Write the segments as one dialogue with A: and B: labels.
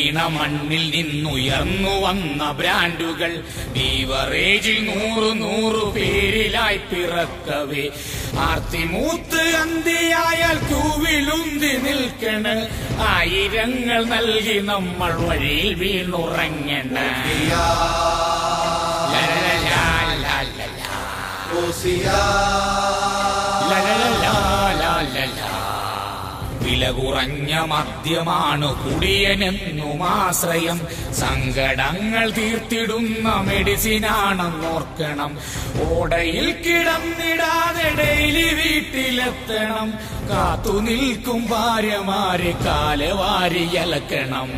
A: വീണ മണ്ണിൽ നിന്നുയർന്നു വന്ന ബ്രാൻഡുകൾ ബീവറേജിൽ 100 പേരിലായി പിറക്കവേ ആർത്തിമൂത്ത് അന്തിയായാൽ ക്യൂവിലുന്തി നിൽക്കണ ആയിരങ്ങൾ നൽകി നമ്മൾ വഴിയിൽ വീണുറങ്ങണ വില കുറഞ്ഞ മദ്യമാണ് കുടിയനെന്നും ആശ്രയം സങ്കടങ്ങൾ തീർത്തിടുന്ന മെഡിസിനാണെന്നോർക്കണം ഓടയിൽ കിടന്നിടാതെ ഡെയിലി വീട്ടിലെത്തണം കാത്തു നിൽക്കും ഭാര്യമാരെ കാലവാരി അലക്കണം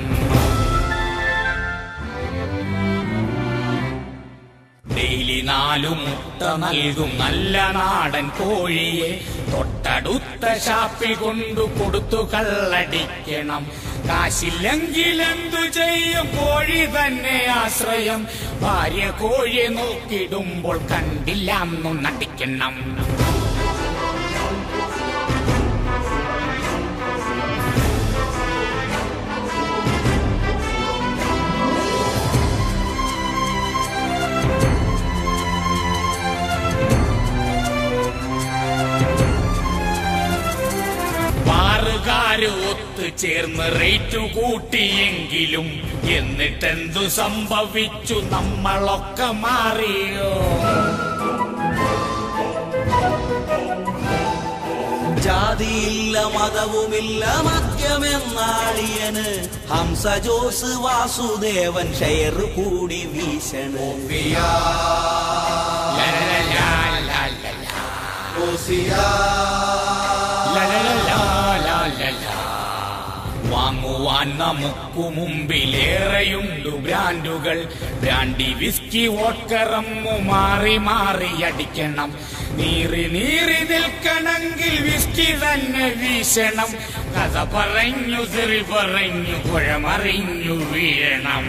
A: ഡെയിലി 4 മുട്ട നൽകും നല്ല നാടൻ കോഴിയെ തൊട്ടടുത്ത ഷാപ്പിൽ കൊണ്ടു കൊടുത്തു കള്ളടിക്കണം കാശില്ലെങ്കിൽ എന്തു ചെയ്യും കോഴി തന്നെ ആശ്രയം ഭാര്യ കോഴിയെ നോക്കിടുമ്പോൾ കണ്ടില്ല എന്നു നടിക്കണം ഒത്തുചേർന്ന് റേറ്റു കൂട്ടിയെങ്കിലും എന്നിട്ടെന്തു സംഭവിച്ചു നമ്മളൊക്കെ മാറിയോ
B: ജാതിയില്ല മതവുമില്ല മദ്യമെന്നാളിയന് ഹംസ ജോസ് വാസുദേവൻ ഷെയർ കൂടി വീശണ്
A: വാങ്ങുവാൻ നമുക്കു മുമ്പിലേറെയുണ്ട് ബ്രാൻഡുകൾ ബ്രാൻഡി വിസ്കി വോഡ്കറമ്മു മാറി മാറി അടിക്കണം നീറി നിൽക്കണമെങ്കിൽ വിസ്കി തന്നെ വീശണം കഥ പറഞ്ഞു തെറി പറഞ്ഞു കുഴമറിഞ്ഞു വീഴണം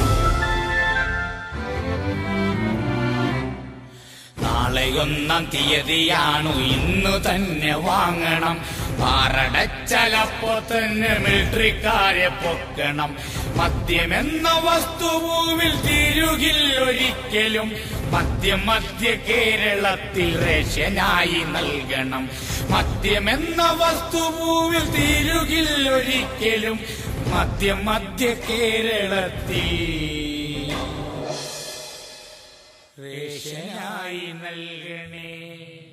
A: നാളെ 1-ാം തീയതിയാണു ഇന്നു തന്നെ വാങ്ങണം പാറടച്ചലപ്പോ തന്നെ മിലിട്ടറിക്കാരെ പൊക്കണം മദ്യമെന്ന വസ്തുഭൂവിൽ തീരുകില്ലൊരിക്കലും മദ്യ കേരളത്തിൽ റേഷനായി നൽകണം മദ്യമെന്ന വസ്തുഭൂവിൽ തീരുകില്ലൊരിക്കലും മദ്യ കേരളത്തിൽ റേഷനായി നൽകണേ